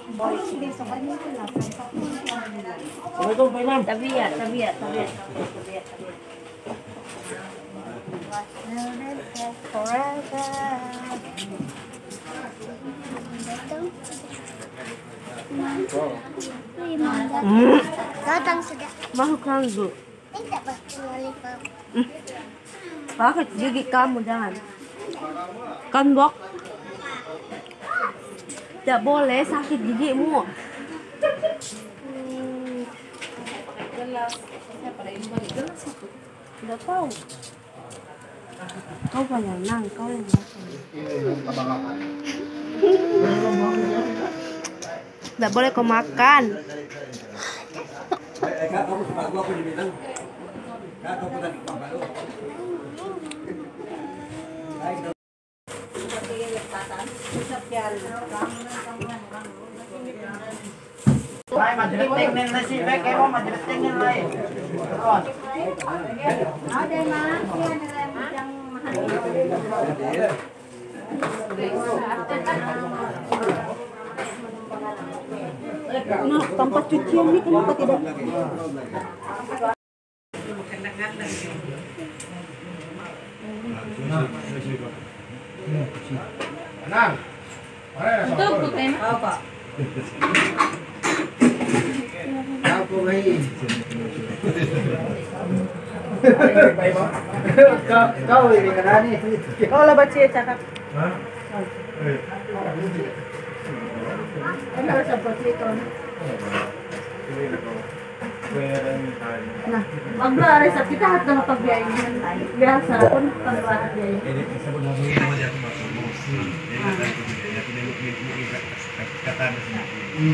Assalamualaikum Pak Imam. Tabiat. Datang sudah. Mau ganggu. Tidak lollipop. Pakai gigi kamu jangan. Kan dok. Tidak boleh sakit gigimu. Tidak tahu. Kau penyenang, kau yang tidak boleh kau makan. Hai, majelis tinggal nasi bek, kamu majelis tinggal lain. Ada mas, yang Nah, tempat cucian ini kenapa tidak? Tenang. Untuk tema apa? Aku lagi. Kau ini kerani. Kau lah baca cakap. Kan seperti itu. Nah, magla resep kita harus dapat biaya biasa pun pengeluaran biaya. Ini sebenarnya namanya aku masuk emosi. Jadi ada budaya tidak kata di sini.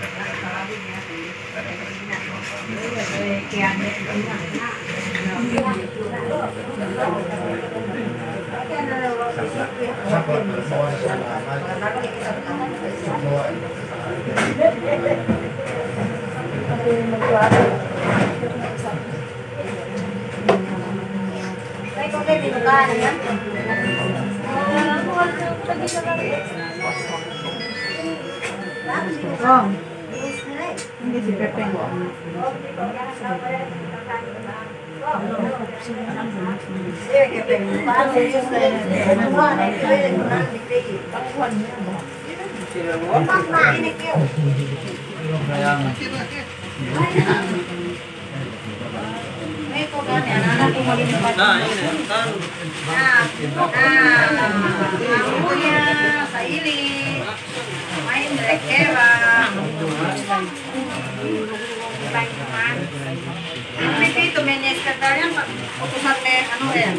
Oh, ini si Pepe. main rekera. Ini itu mainnya sekretarnya utusan anu ya.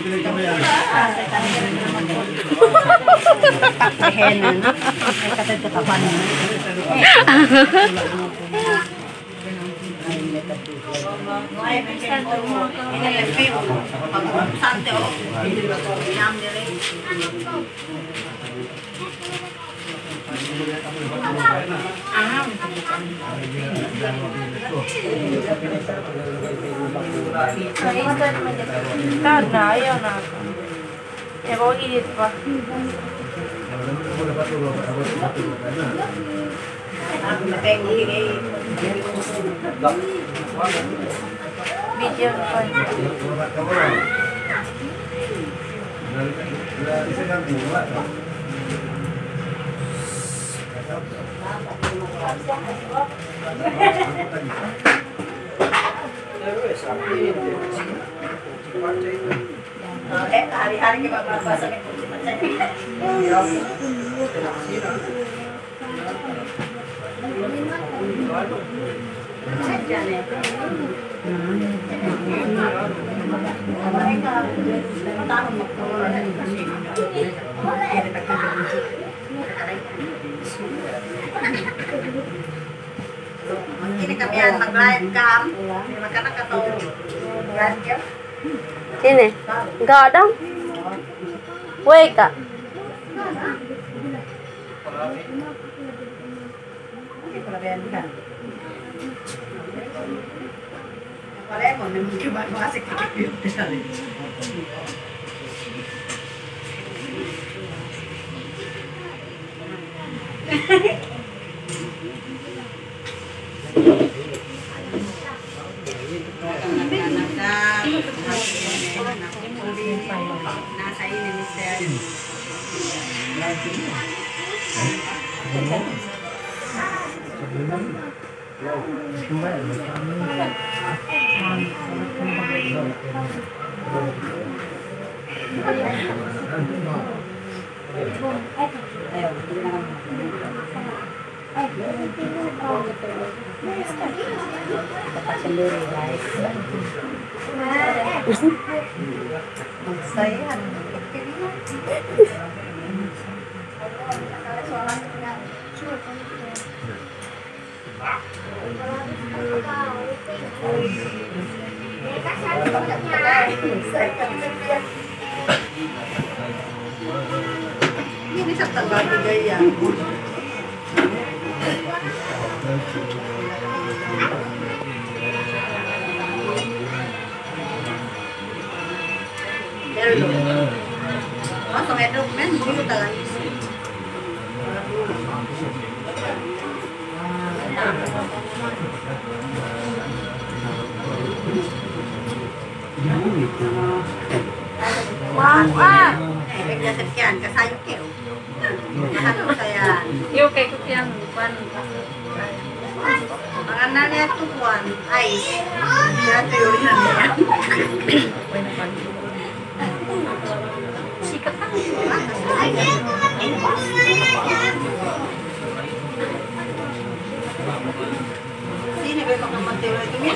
Kata kapan. Ini lebih santai oh. Yang dari Karena ya nak. Ya mau ini pak. Bijar pak. hari-hari kita bahasa ini kami anak lain kam, makanan atau belanja. Ini enggak ada. Woi kak. Kalau mau mungkin masih kecil. Ini bisa tanggal 3 ya. Hello. Masuk ke dokumen dulu tangan isi. Wah. Bigla sekian kasayo keo. Ano saya? Yo kay ko yang pan. Pangalan niya tukuan. Ay. Dati yun na niya. Sikat ka. Sini ba yung magmantiro ito niya?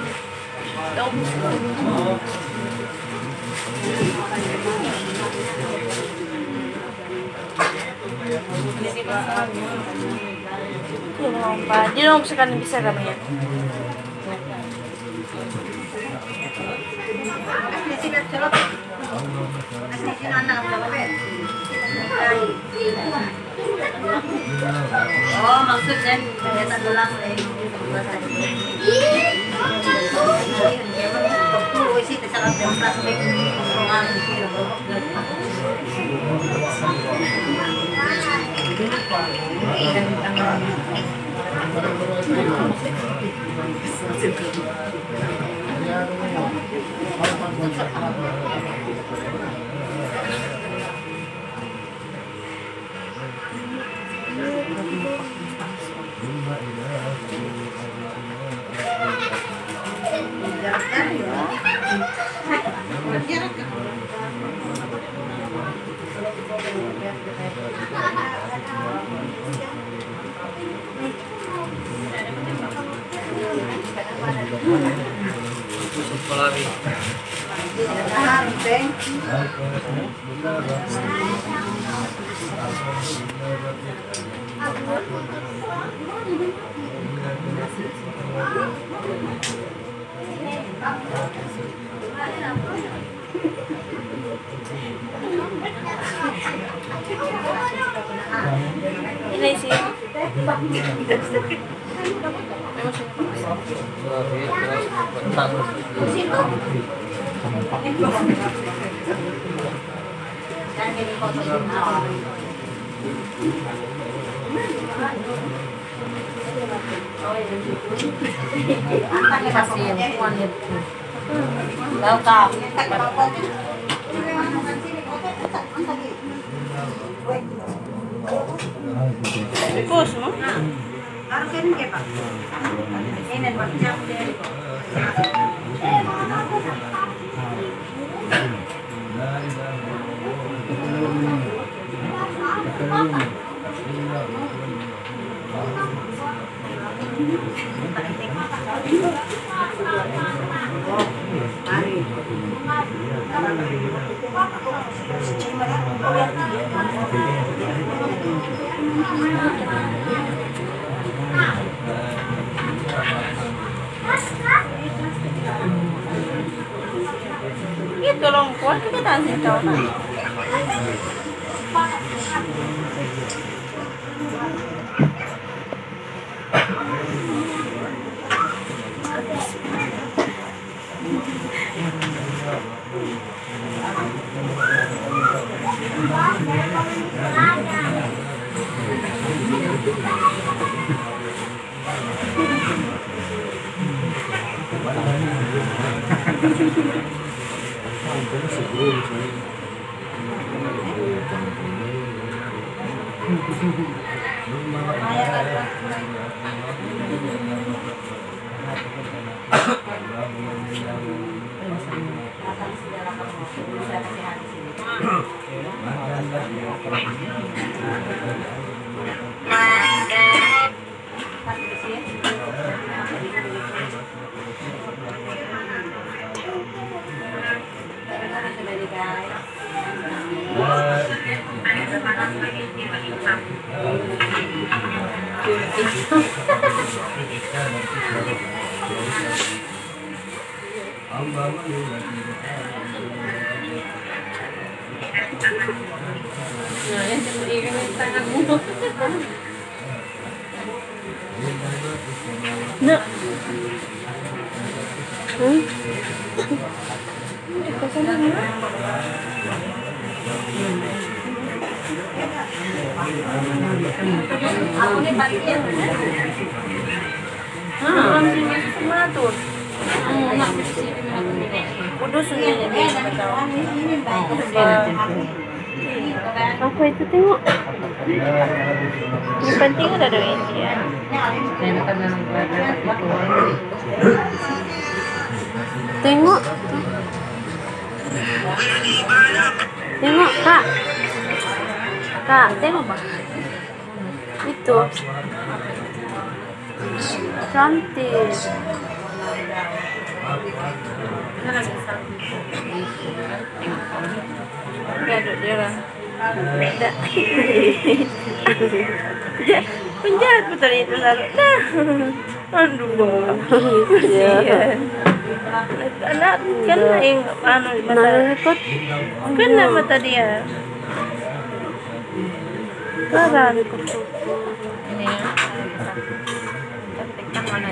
Di naman bisa kan bisa kami ya. Asli sikat sarap. Asli sinanang sa babet. Oh, maksudnya kelihatan lang eh. Pagtuloy siya sa sarap ng plastic. Ini sih. Bos, no? Harus ini kayak Pak. Ini macam dari Itu loh, kuat kita tansin tau. Nah, yang ikan tanganmu. Nak. Aku nih bagian. Langsung mengatur. Kudus semuanya. Apa itu tengok? Yang penting ada doain dia. Tengok. Tengok kak. Kak, tengok pak. Itu. Cantik. Gadut dia lah. Tak. Penjahat betul itu lalu. Dah. Aduh. Kasihan. Anak kan yang anu mata. Kan mata dia. Parah. Ini. Cantik mana?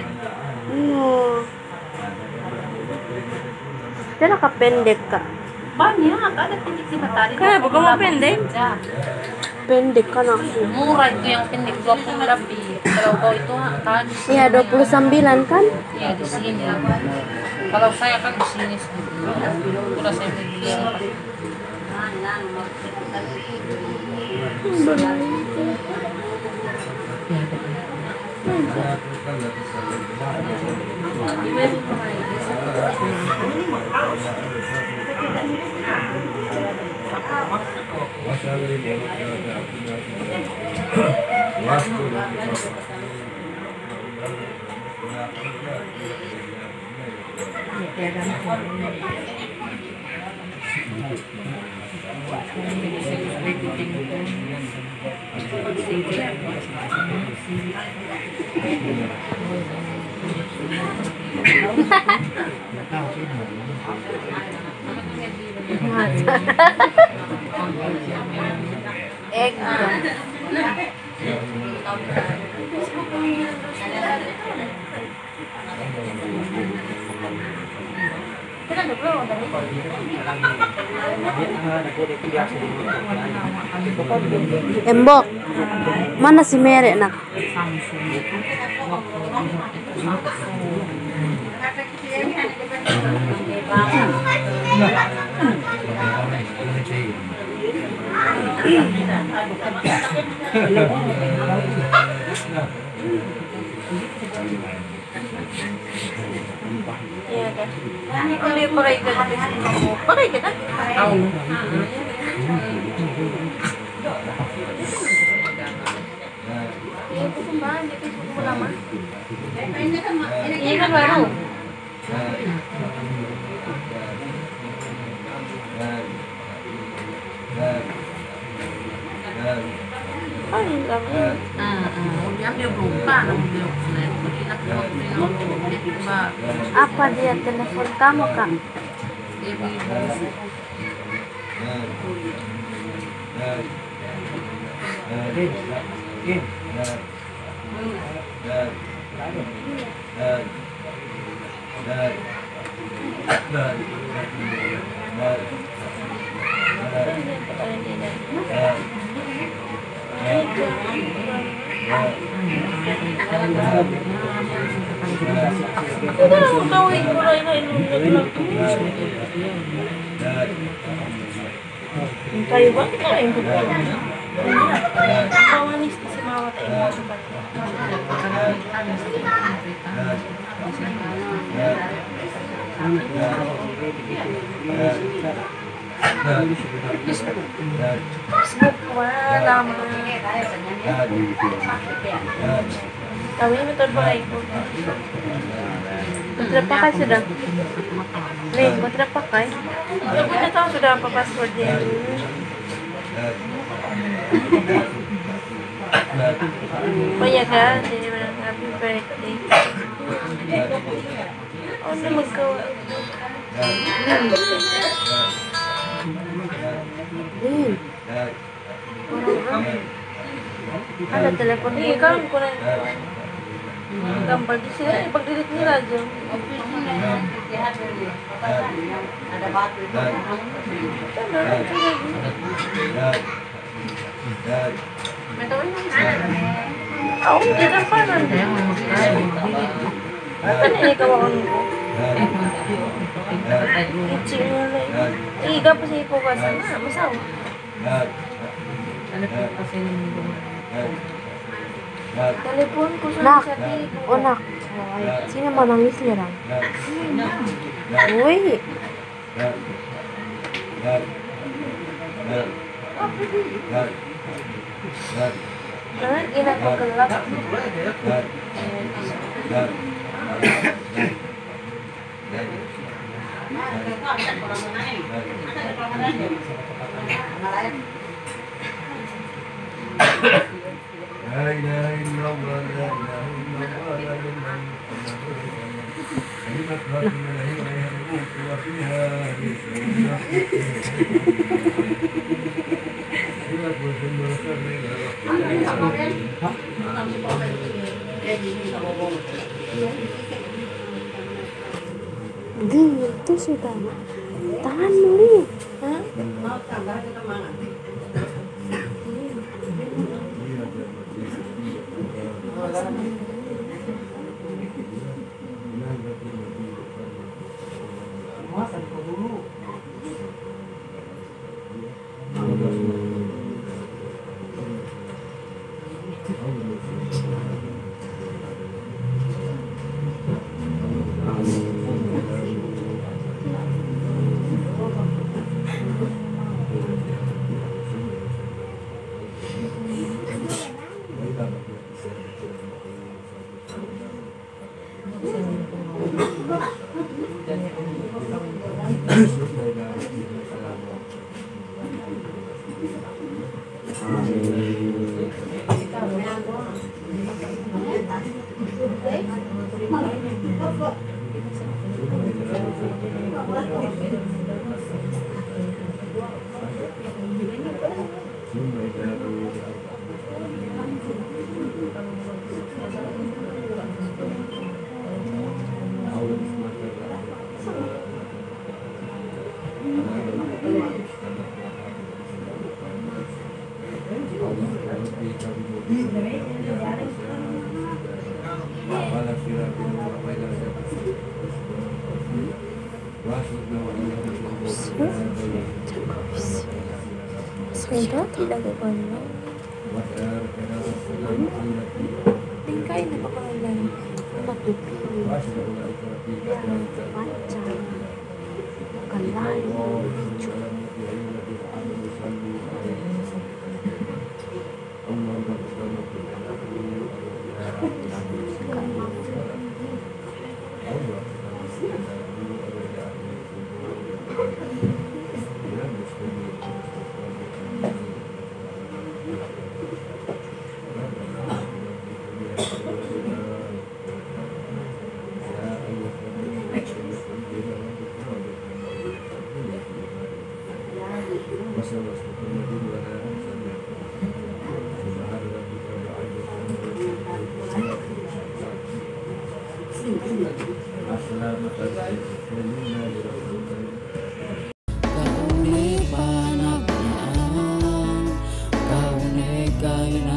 Dia nak pendek kak. Banyak, ada pendek di matahari. Kenapa kamu pendek? Pendek kan aku. Murah itu yang pendek 20 lebih. Kalau kau itu kan Iya 29 kan? ya di sini. Kalau saya kan di sini. Udah saya beli di sini. Egg. Embok, mana si merek nak? Iya kan? Ini pakai kita, pakai kita. Tahu. Itu sembah, itu lama. Ini kan baru. Dia berubah, apa dia telepon kamu kak? Kayu banget kan yang Mawanis si Mawat ay mga sukat. Facebook wala naman. Kami metod ba kayo po? Kontrapak kayo sudah. Nih, kontrapak kayo. Aku na tahu sudah apa passwordnya. Oh ya kan, jadi bilang happy birthday. Oh, ini magkawa. Ada telepon ini kan kurang gampang di sini pag-delete nila aja. Ada batu itu. Oh, kita apa nanti? Kan ini kawan ko. Kicing mo na eh. Iga pa siya ipukasan na. Masawa. Ano po kasi Telepon ko sa Nak, sabi ko. oh nak, sino manangis niya lang? Uy, Kan ina ko gelap. La ilaha illallah, la ilaha illallah, la ilaha itu sudah. Tangan muli. Hah? Sudah tidak gagawin. Tingkay na pakalan. Matupi. Macam. Kalayo. Kau ni panagyan, kau ni kain